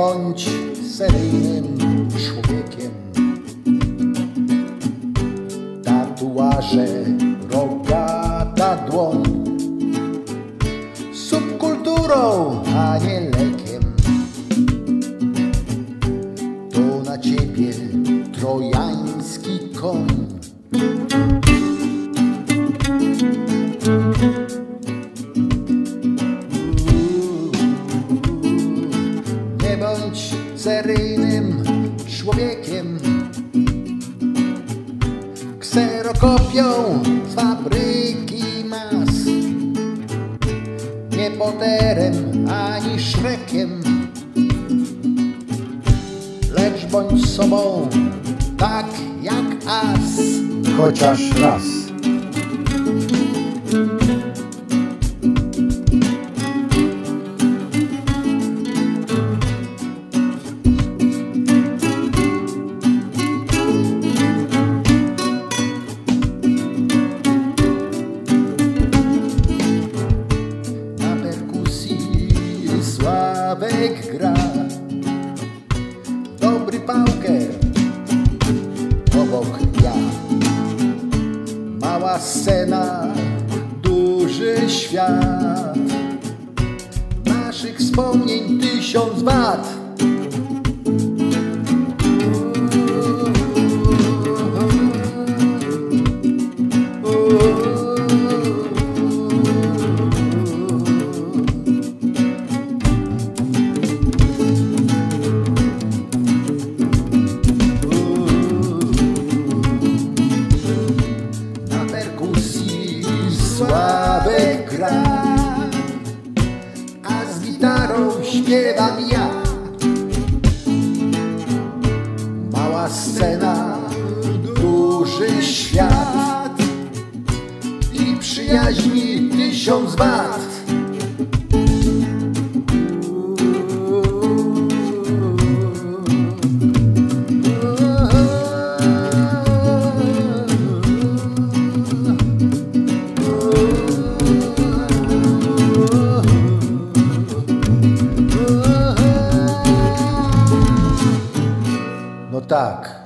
bądź seryjnym człowiekiem. Tatuaże, rogata dłoń, subkulturą, a nie lekiem. To na ciebie trojański koń. Nie bądź seryjnym człowiekiem, kserokopią z fabryki mas, nie Potterem ani Shrekiem, lecz bądź sobą tak jak as, chociaż raz. Sławek gra, dobry pauker, obok ja. Mała scena, duży świat, naszych wspomnień 1000 wat. Sławek gra, a z gitarą śpiewam ja. Mała scena, duży świat i przyjaźni 1000 wat. No tak.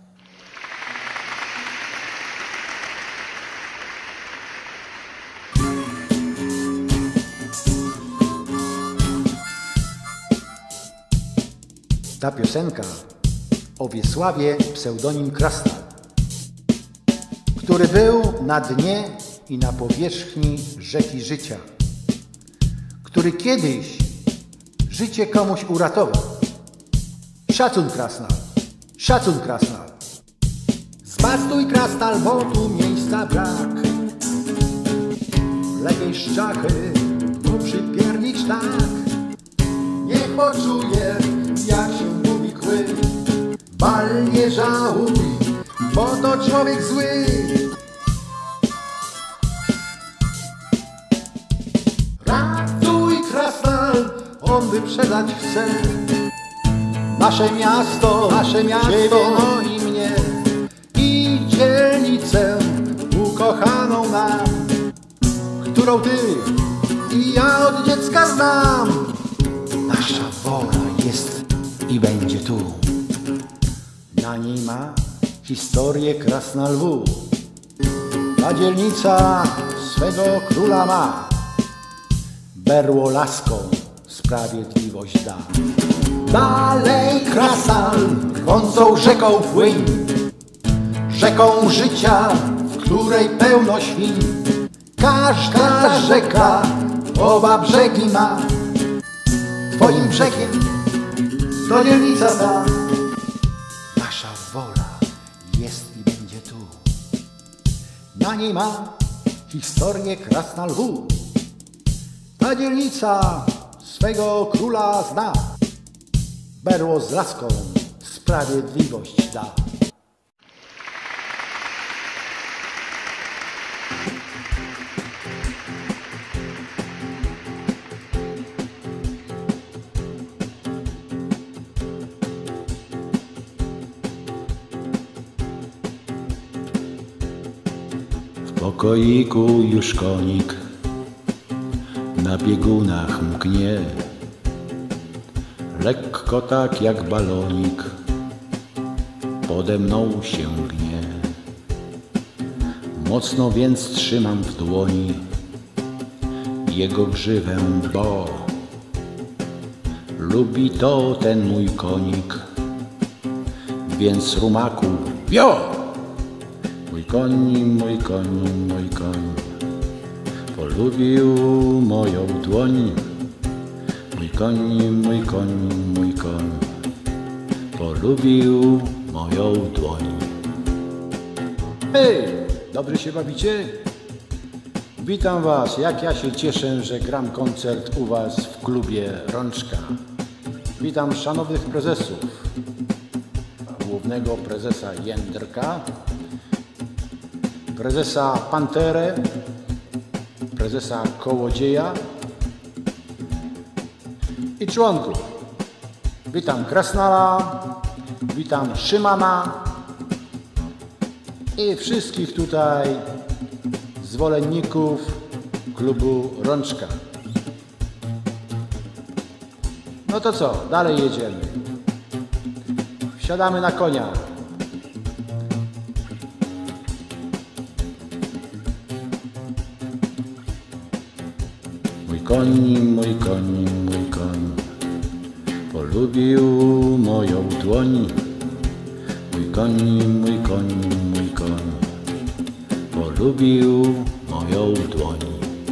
Ta piosenka o Wiesławie, pseudonim Krasnal, który był na dnie i na powierzchni rzeki życia, który kiedyś życie komuś uratował. Szacun, Krasnal! Szacun, Krasnal! Zbastuj, Krasnal, bo tu miejsca brak. Lepiej szczachy, bo przypiernicz tak. Niech poczuje, jak się mówi kły. Bal nie żałuj, bo to człowiek zły. Ratuj, Krasnal, on wyprzedzać chce. Nasze miasto, ciebie, no i mnie, i dzielnicę ukochaną nam, którą ty i ja od dziecka znam. Nasza wola jest i będzie tu. Na niej ma historię Krasna Lwu. Ta dzielnica swego króla ma. Berło laską sprawiedliwość da. Dalej, Krasnal, rwącą rzeką płyń, rzeką życia, w której pełno świń. Każda rzeka oba brzegi ma. Twoim brzegiem to dzielnica ta. Nasza wola jest i będzie tu. Na niej ma historię Krasna Lwu. Ta dzielnica swego króla zna. Berło z laską sprawiedliwość da. W pokoiku już konik na biegunach mknie. lekko tak jak balonik, pode mną się gnie. Mocno więc trzymam w dłoni jego grzywę, bo lubi to ten mój konik, więc rumaku wio! Mój koń, mój koń, mój koń polubił moją dłoń. Mój koń, mój koń, mój koń polubił moją dłoń. Hej, dobrze się bawicie? Witam Was, jak ja się cieszę, że gram koncert u Was w klubie Rączka. Witam szanownych prezesów, głównego prezesa Jędrka, prezesa Panterę, prezesa Kołodzieja i członków. Witam Krasnala, witam Szymana i wszystkich tutaj zwolenników klubu Rączka. No to co, dalej jedziemy. Wsiadamy na konia. Mój koń, mój koń, mój koń polubił moją dłoń. Mój koń, mój koń, mój koń polubił moją dłoń.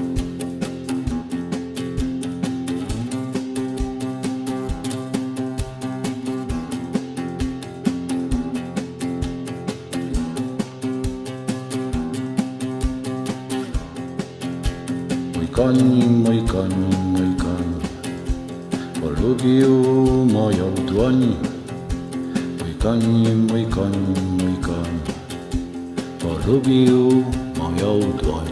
Mój koń, mój koń, mój koń polubił moją dłoń. Mój koń, mój koń, mój koń polubił moją dłoń.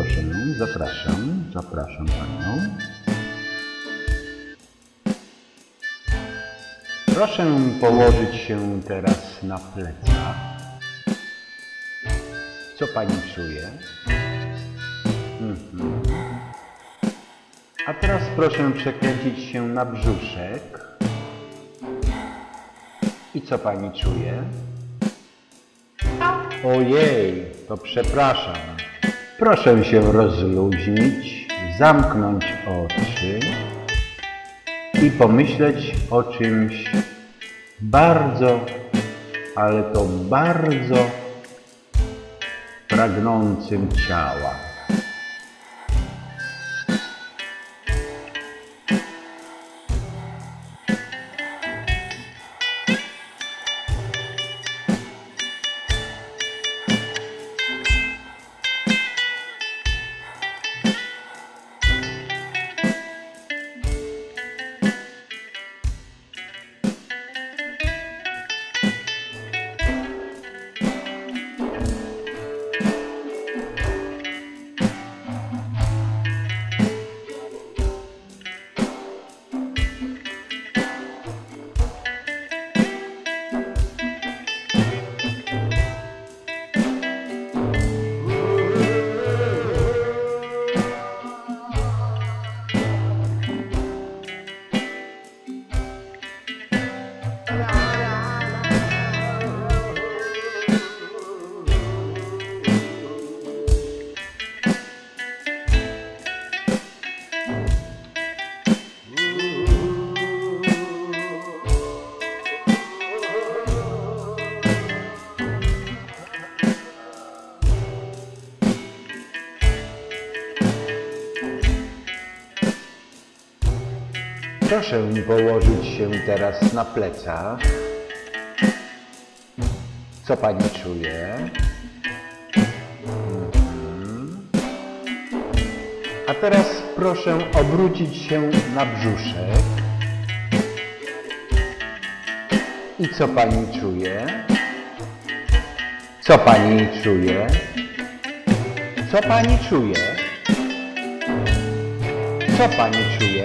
proszę, zapraszam panią. Proszę położyć się teraz na plecach. Co pani czuje? A teraz proszę przekręcić się na brzuszek. I co pani czuje? Ojej, to przepraszam. Proszę się rozluźnić, zamknąć oczy i pomyśleć o czymś bardzo, ale to bardzo pragnącym ciała. Proszę położyć się teraz na plecach. Co pani czuje? A teraz proszę obrócić się na brzuszek. I co pani czuje? Co pani czuje? Co pani czuje? Co pani czuje?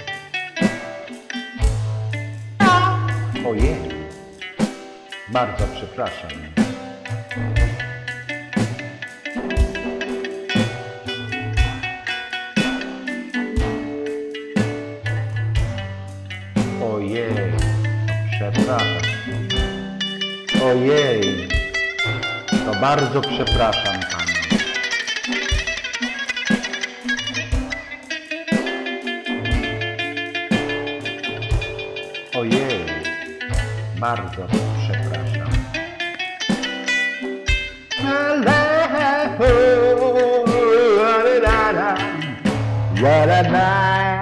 Ojej, bardzo przepraszam. Ojej, przepraszam. Ojej, to bardzo przepraszam panią. Ojej, bardzo przepraszam. What a night.